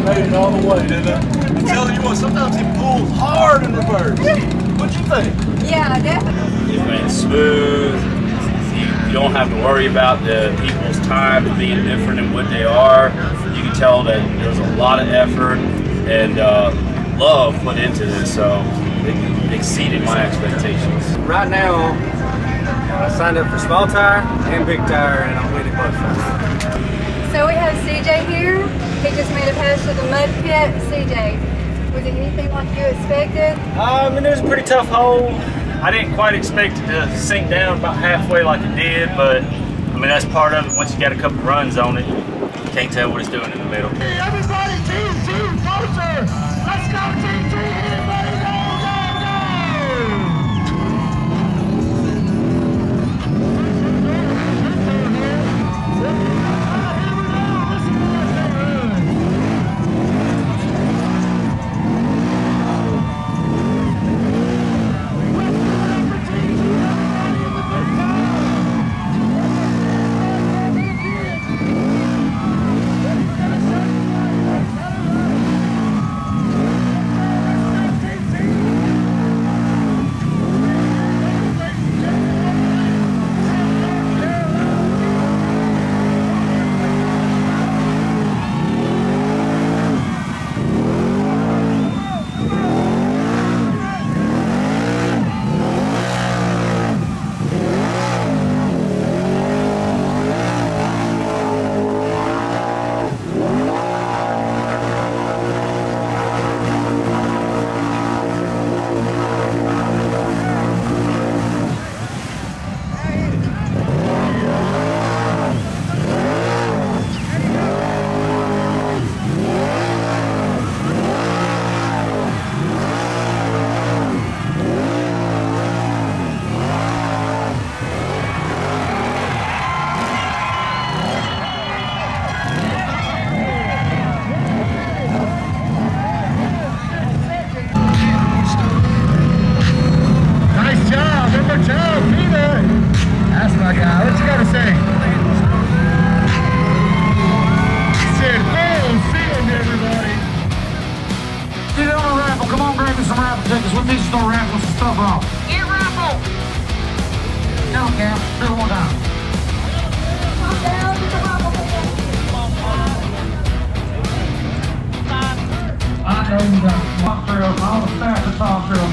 made it all the way, didn't it? I'm telling you what, sometimes it pulls hard in reverse. What'd you think? Yeah, definitely. It went smooth. You don't have to worry about the people's time being different in what they are. You can tell that there's a lot of effort and love put into this, so it exceeded my expectations. Right now, I signed up for small tire and big tire, and I'm winning both sides. So we have CJ here. He just made a pass to the mud pit. CJ, was it anything like you expected? I mean, it was a pretty tough hole. I didn't quite expect it to sink down about halfway like it did, but I mean, that's part of it. Once you got a couple runs on it, you can't tell what it's doing in the middle. Hey, everybody, team, closer. Let's go, team, everybody, go, go, go. That's my guy. What you got to say? Said, "Full field, everybody." Get on a raffle. Come on, grab me some raffle tickets. We need to start raffling some stuff off. Get raffle. No, Cam. Do it one time. I know you got walk trails, all the fastest off trails.